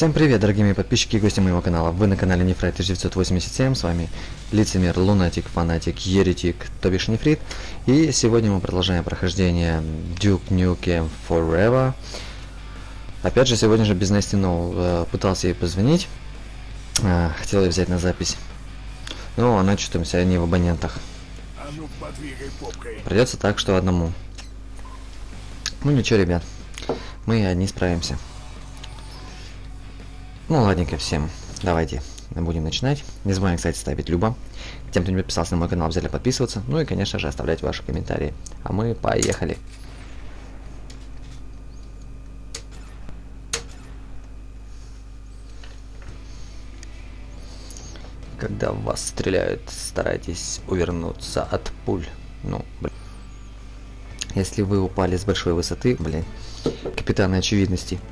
Всем привет, дорогие мои подписчики и гости моего канала. Вы на канале Нефрит 1987, с вами лицемер, лунатик, фанатик, еретик, то бишь Нефрит. И сегодня мы продолжаем прохождение Duke Nukem Forever. Опять же, сегодня же без Насти Ноу пытался ей позвонить. Хотел ее взять на запись. Но она что-то вся не в абонентах. Придется так, что одному. Ну ничего, ребят, мы одни справимся. Ну ладненько всем, давайте будем начинать. Не забываем, кстати, ставить любо. Тем, кто не подписался на мой канал, обязательно подписываться. Ну и, конечно же, оставлять ваши комментарии. А мы поехали. Когда в вас стреляют, старайтесь увернуться от пуль. Ну, блин. Если вы упали с большой высоты, блин, капитаны очевидности.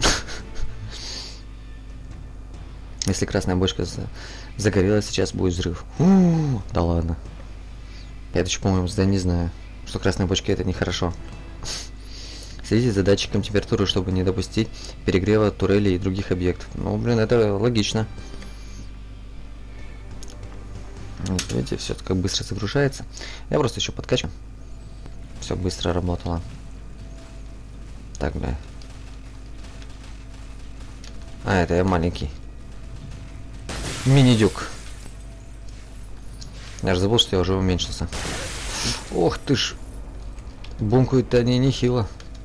Если красная бочка загорелась, сейчас будет взрыв. Да ладно. Я это еще, по-моему, не знаю, что красная бочка это нехорошо. Следите за датчиком температуры, чтобы не допустить перегрева турелей и других объектов. Ну, блин, это логично. Вот, видите, все как быстро загружается. Я просто еще подкачу. Все быстро работало. Так, бля. А, это я маленький. Мини-дюк. Я же забыл, что я уже уменьшился. Ох ты ж. Бумкают-то они нехило.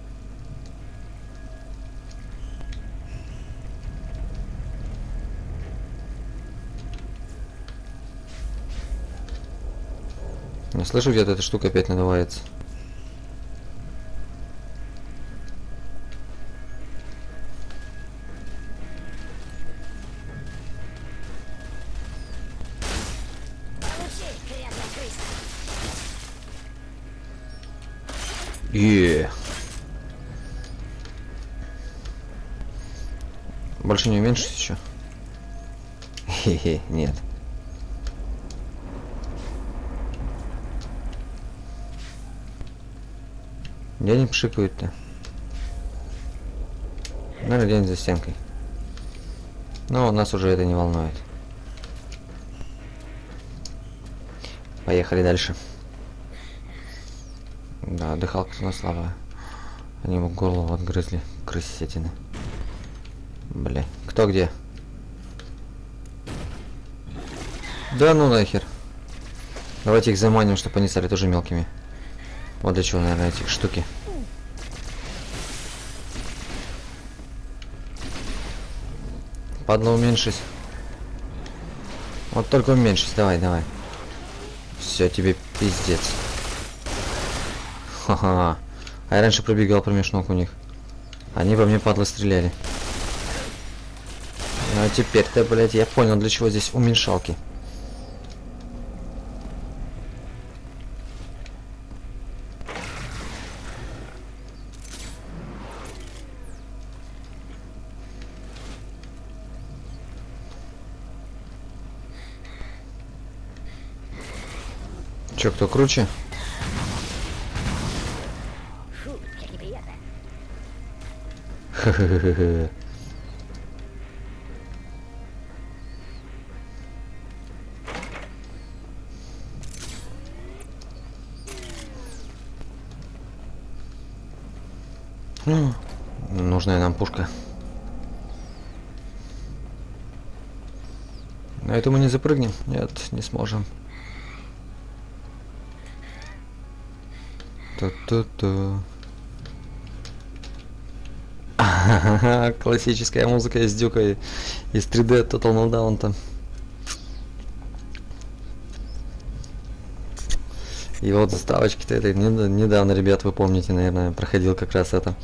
Я слышу, где-то эта штука опять надувается. Больше не уменьшить еще? Хе-хе, нет. Где они пшикают-то? Наверное, где-нибудь за стенкой. Но нас уже это не волнует. Поехали дальше. Да, дыхалка у нас слабая. Они ему голову отгрызли, крысятины. Бля, кто где? Да ну нахер. Давайте их заманим, чтобы они стали тоже мелкими. Вот для чего, наверное, эти штуки. Падла, уменьшись. Вот только уменьшись, давай, давай. Все, тебе пиздец. Ха-ха. А я раньше пробегал промеж ног у них. Они по мне, падлы, стреляли. Ну а теперь-то, блядь, я понял, для чего здесь уменьшалки. Чё, кто круче? Ха-ха-ха-ха. Нужная нам пушка. На эту мы не запрыгнем? Нет, не сможем. Ту-ту-ту. Классическая музыка из Дюка, из 3D Total Meltdown там. И вот заставочки-то это недавно, ребят, вы помните, наверное, проходил как раз это.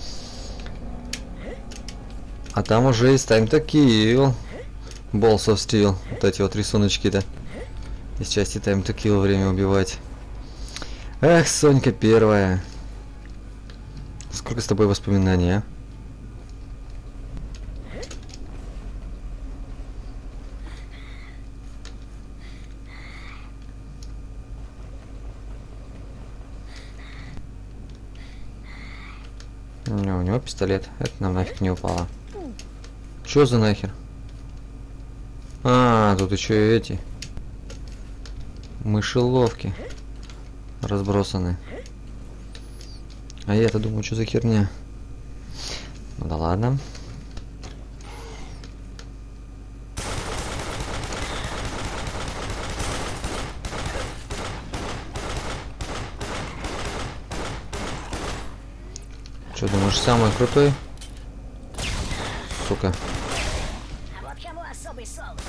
А там уже есть Time to Kill, Balls of Steel, вот эти вот рисуночки-то. Из части Time to Kill, время убивать. Эх, Сонька первая. Сколько с тобой воспоминаний, а? У него пистолет. Это нам нафиг не упало. Чё за нахер? А, тут еще и эти мышеловки разбросаны. А я-то думаю, что за херня? Ну да ладно. Что думаешь, самый крутой? Сука. А вот кому особый соус?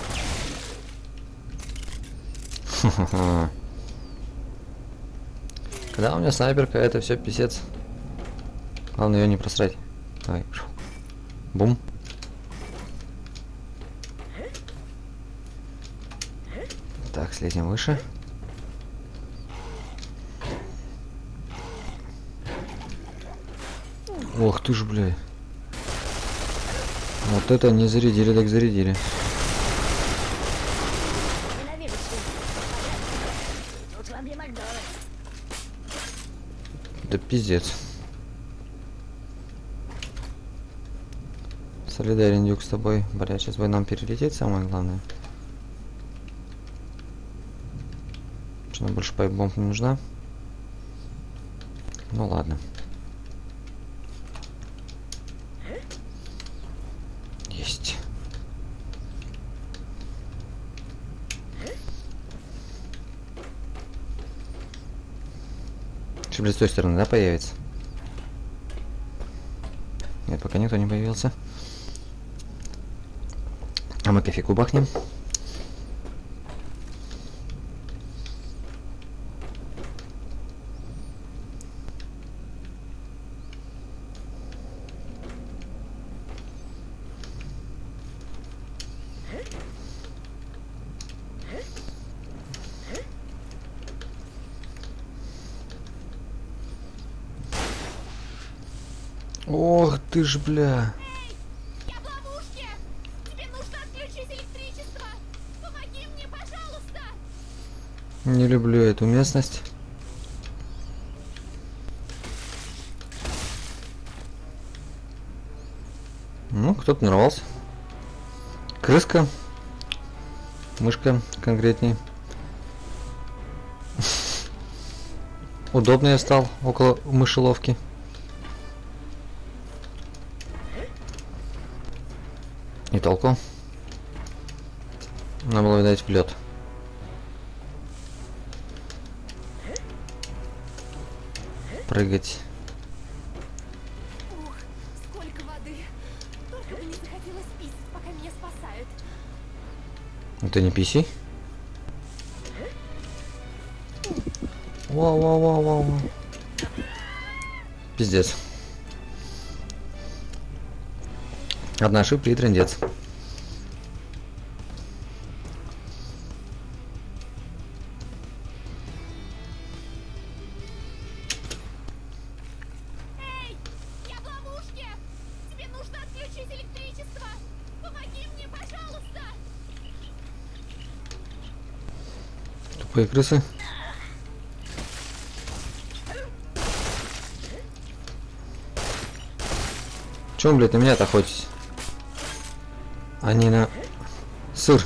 Когда у меня снайперка, это все писец. Главное ее не просрать. Давай. Бум. Так, слезем выше. Ох ты ж, блядь. Вот это не зарядили, так зарядили. Ненавижу свинью. Тут вам не Макдональдс. Да пиздец. Солидарен, Дюк, с тобой. Бля, сейчас бы нам перелететь, самое главное. Что нам больше пайп-бомб не нужна? Ну ладно. Есть. Что, блядь, с той стороны, да, появится? Нет, пока никто не появился. А мы кофейку бахнем. Ох ты ж, бля. Я в ловушке! Тебе нужно отключить электричество! Помоги мне, пожалуйста! Не люблю эту местность. Ну, кто-то нарвался. Крыска. Мышка конкретней. Удобно я стал около мышеловки. И толку. Надо было, видать, в лед. Прыгать. Ух, сколько воды! Только бы не захотелось писать, пока меня спасают. Это не PC? Вау. Пиздец. Одна ошибка и трындец. Эй, я в ловушке! Тебе нужно отключить электричество! Помоги мне, пожалуйста! Тупые крысы. Чем, блядь, на меня-то охотитесь? Они на сыр.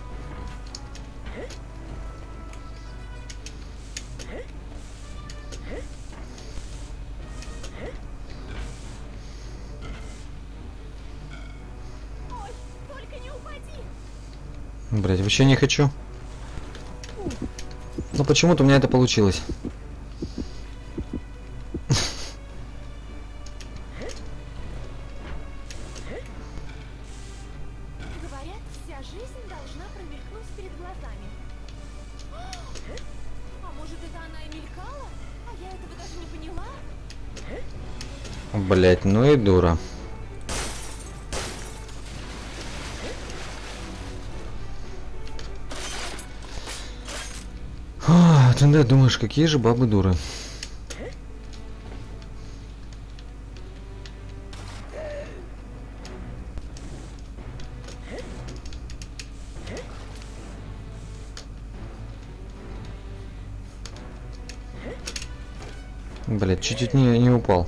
Ой, только не упади! Блядь, вообще не хочу. Но почему-то у меня это получилось. Говорят, вся жизнь должна промелькнуть перед глазами. А может, это она и мелькала? А я этого даже не поняла? Блядь, ну и дура. Ты да, думаешь, какие же бабы дуры? Блядь, чуть-чуть не упал.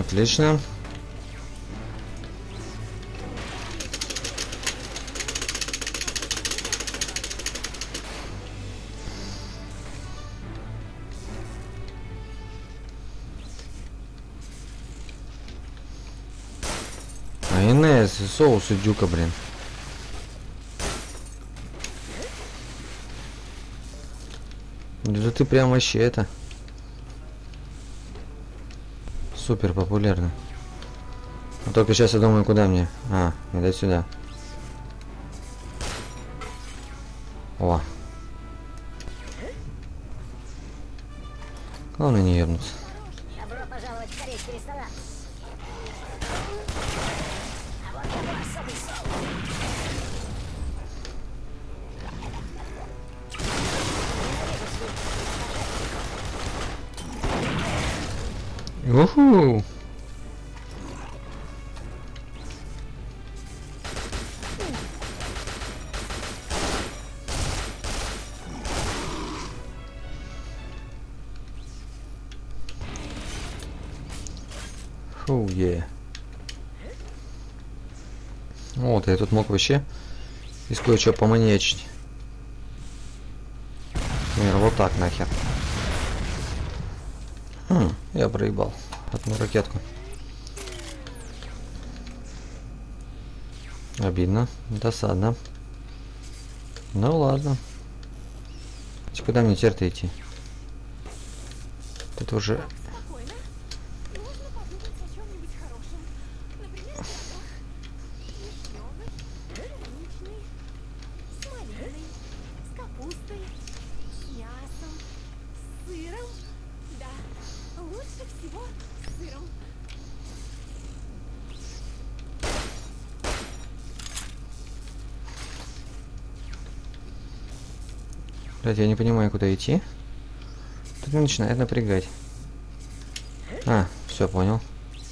Отлично. Майонез, соус и дюка, блин. Да ты прям вообще это... Супер популярно. А только сейчас я думаю, куда мне? А, видать сюда. О. Главное не ебнуться. Добро пожаловать в корейский ресторан. А вот его особый соус. Уху! Фу, е. Вот, я тут мог вообще из кое-чего поманьячить. Например, вот так нахер. Я проебал одну ракетку. Обидно, досадно. Ну ладно. Куда мне теперь-то идти? Тут уже... Спокойно. Нужно подумать о чем-нибудь хорошем. Например, горох, вишневый, клубничный, с малиной, с капустой, с мясом, с сыром. Да, лучше всего с сыром. Блядь, я не понимаю, куда идти. Тут меня начинает напрягать. А, все понял.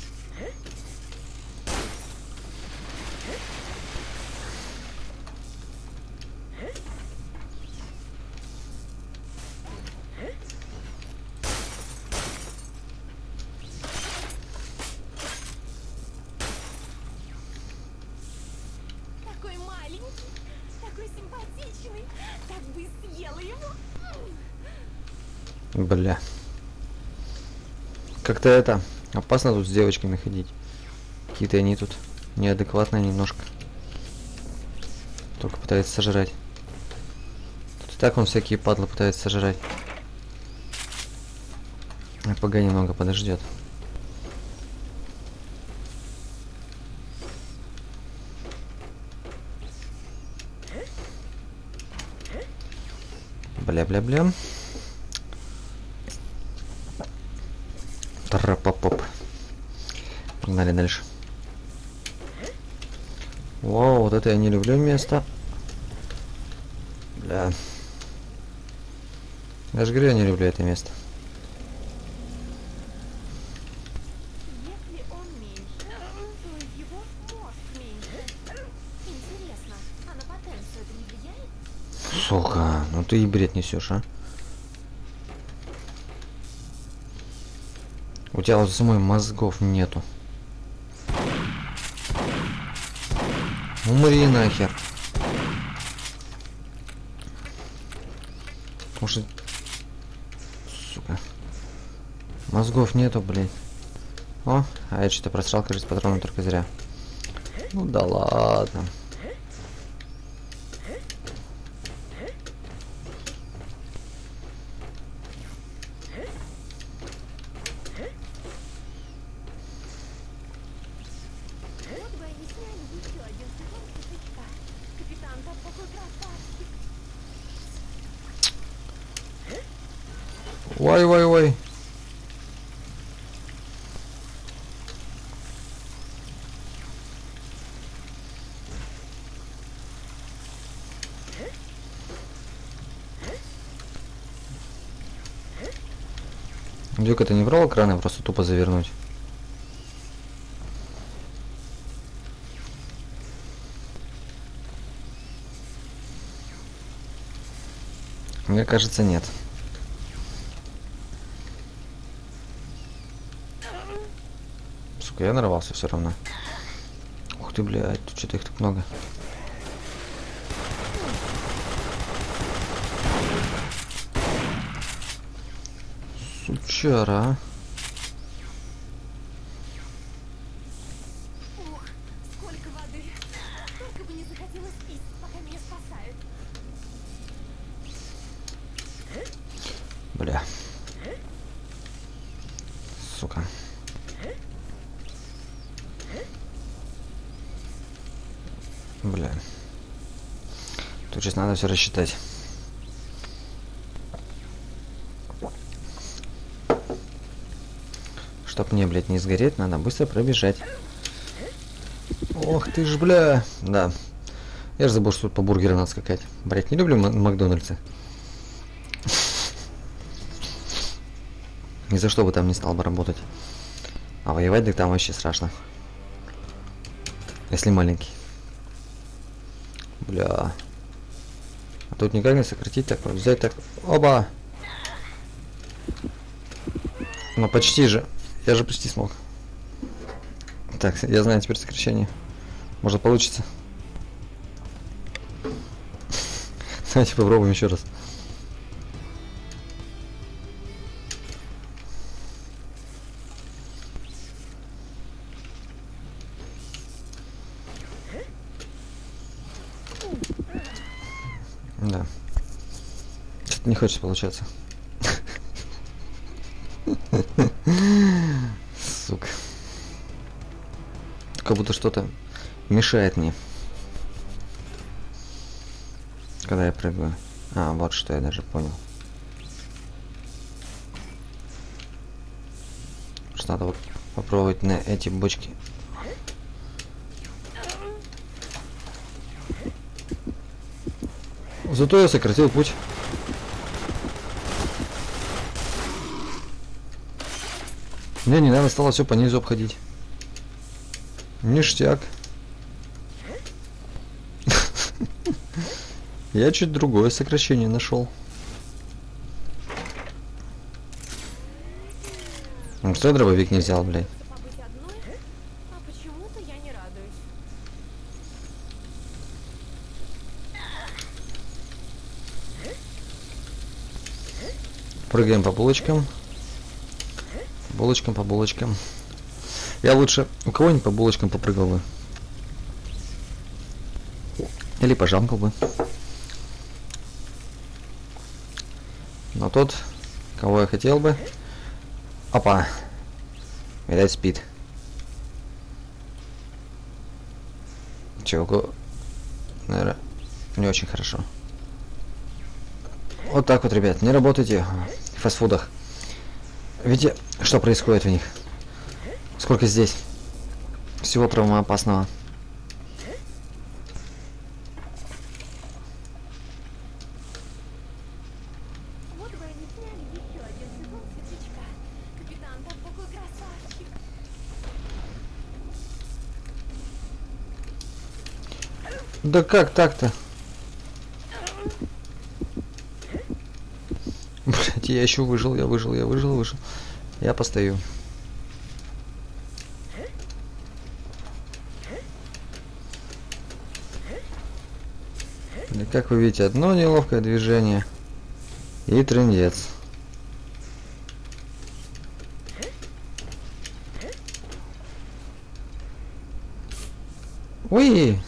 Такой маленький, такой симпатичный, так бы и съела его. Бля. Как-то это... Опасно тут с девочками ходить. Какие-то они тут неадекватные немножко. Только пытаются сожрать. Тут и так он всякие падлы пытается сожрать. А погоди, немного подождет. Бля-бля-бля. Трапопоп. Погнали дальше. Вау, вот это я не люблю место. Бля. Даже говорю, я не люблю это место. Если он меньше, то и его мозг меньше. Интересно, а на потенцию это не влияет? Сука, ну ты и бред несешь, а? У тебя вот самой мозгов нету. Умри нахер. Может... Сука. Мозгов нету, блин. О, а я что-то просрал, кажется, патроны только зря. Ну да ладно. Вот бы они сняли еще один сезон пятачка. Капитан там такой красавчик. Ой-ой-ой. Дюк, это не брал экраны, просто тупо завернуть. Мне кажется, нет. Сука, я нарвался все равно. Ух ты, блядь, тут что-то их так много. Сучара, а. Ух, сколько воды. Только бы не захотелось пить, пока меня спасают. Бля. Сука. Бля. Тут сейчас надо все рассчитать. Чтоб мне, блядь, не сгореть, надо быстро пробежать. Ох ты ж, бля. Да. Я же забыл, что тут по бургеру надо скакать. Блядь, не люблю Макдональдсы. Ни за что бы там не стал бы работать. А воевать так там вообще страшно. Если маленький. Бля. А тут никак не сократить, так вот взять так. Оба! Ну почти же. Я же почти смог. Так, я знаю теперь сокращение. Может получится. Давайте попробуем еще раз. Да. Что-то не хочется получаться. Сука. Как будто что-то мешает мне. Когда я прыгаю. А, вот что я даже понял. Что надо вот попробовать на эти бочки. Зато я сократил путь. Мне не надо стало все по низу обходить. Ништяк. Я чуть другое сокращение нашел. Ну что дробовик не взял, блядь? Побыть одной? А почему-то я не радуюсь. Прыгаем по булочкам. Булочкам по булочкам. Я лучше у кого-нибудь по булочкам попрыгал бы. Или пожамкал бы. Но тот, кого я хотел бы... Опа! Видать, спит. Чего? Наверное, не очень хорошо. Вот так вот, ребят, не работайте в фастфудах. Видите, что происходит в них? Сколько здесь всего травмоопасного. Вот бы они сняли еще один сезон Светлячка. Капитан там такой красавчик. Да как так-то? Блять, я еще выжил. Я постою. И как вы видите, одно неловкое движение и трындец. Уи!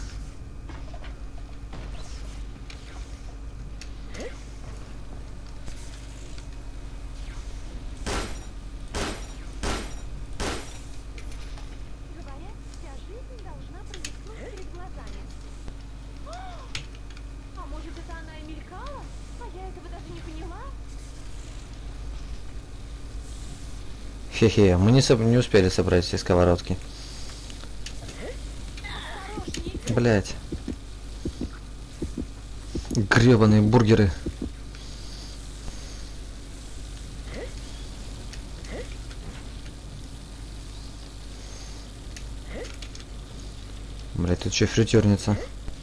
Говорят, вся жизнь должна промелькнуть перед глазами. А может, это она и мелькала? А я этого даже не поняла? Хе-хе, мы не успели собрать все сковородки. Осторожней. Блять. Гребаные бургеры. Блять, тут еще фритюрница.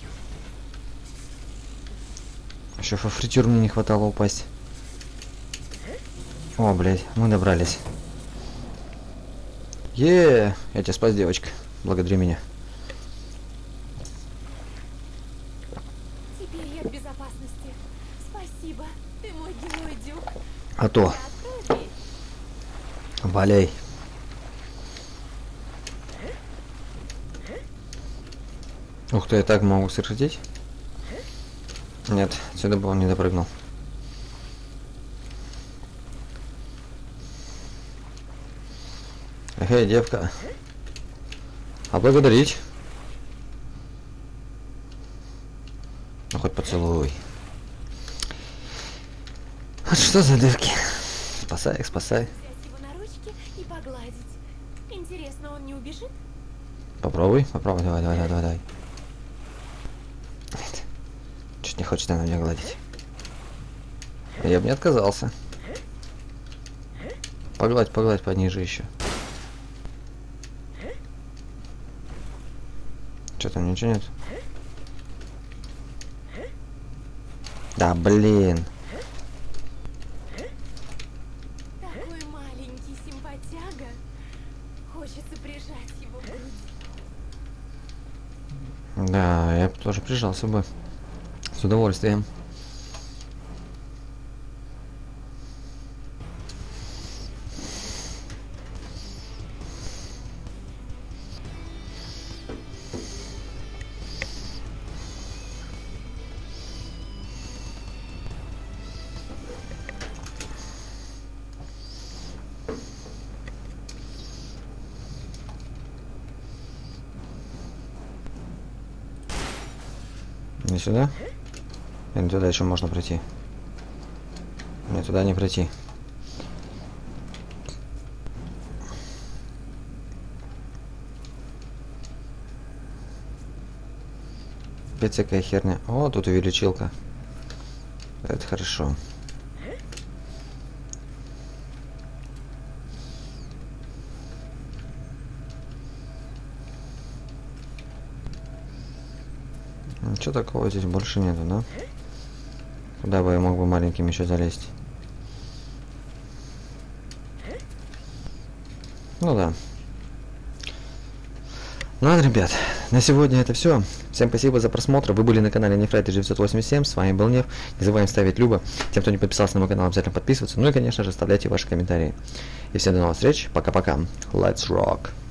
Еще во фритюр мне не хватало упасть. О, блять, мы добрались. Я тебя спас, девочка. Благодари меня. Теперь я в безопасности. Спасибо. Ты мой герой, Дюк. А то, Я открою дверь. валяй. Ух ты, я так могу сократить? Нет, сюда бы он не допрыгнул. Эй, девка. А благодарить? Ну хоть поцелуй. Вот что за дырки? Спасай их, спасай. Взять его на ручки и погладить. Интересно, он не убежит? Попробуй, попробуй, давай, давай, давай, давай. Нет. Чуть не хочет она меня гладить. Я бы не отказался. Погладь, погладь пониже еще. Что там, ничего нет? Да, блин. Такой маленький симпатяга. Хочется прижать его к груди. Да, я бы тоже прижался бы. С удовольствием. Не сюда? Или туда еще можно пройти? Мне туда не пройти. Опять всякая херня. О, тут увеличилка. Это хорошо. Ничего такого здесь больше нету, да? Куда бы я мог бы маленьким еще залезть? Ну да. Ну ладно, ребят, на сегодня это все. Всем спасибо за просмотр. Вы были на канале Нефрайт 987. С вами был Неф. Не забываем ставить любо. Тем, кто не подписался на мой канал, обязательно подписываться. Ну и, конечно же, оставляйте ваши комментарии. И всем до новых встреч. Пока-пока. Let's rock.